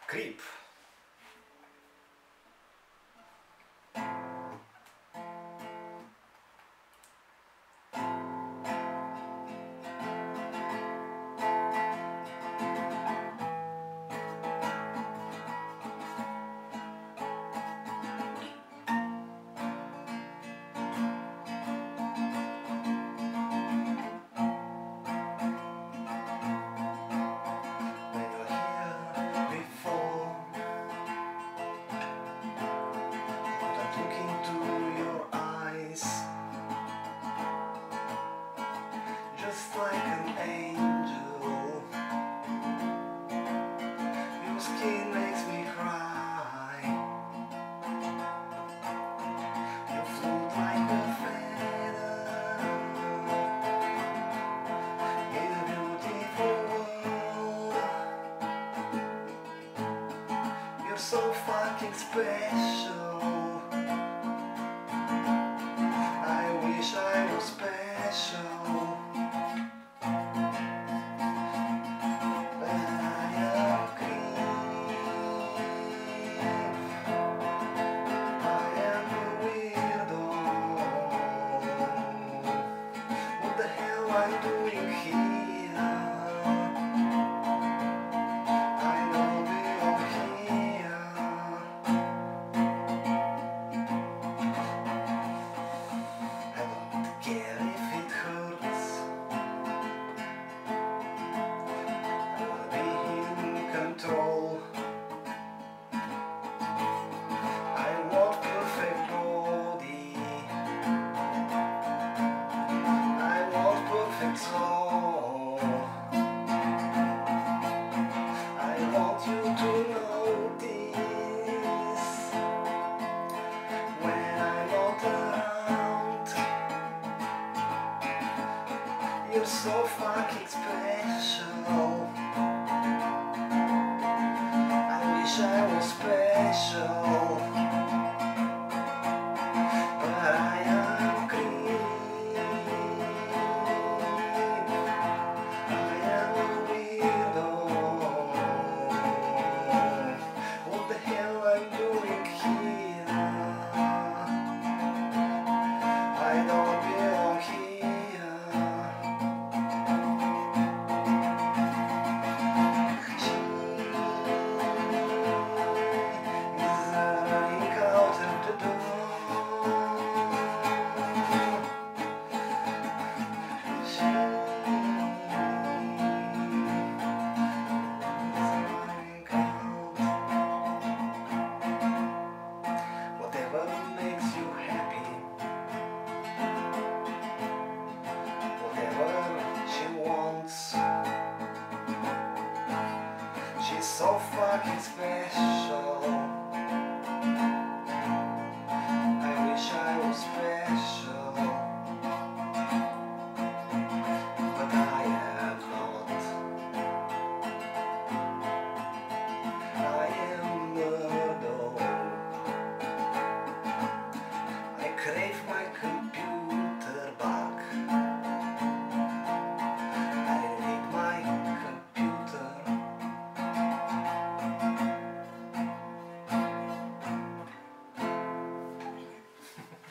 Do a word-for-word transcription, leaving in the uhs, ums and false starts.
Creep. Just like an angel, your skin makes me cry. You float like a feather in a beautiful world. You're so fucking special. I wish I was special. I'm doing here. I don't belong here. I don't care if it hurts. I wanna be in control. I want perfect body. I want perfect soul. I want you to notice when I'm not around. You're so fucking special. I wish I was special, but I am clean. So fucking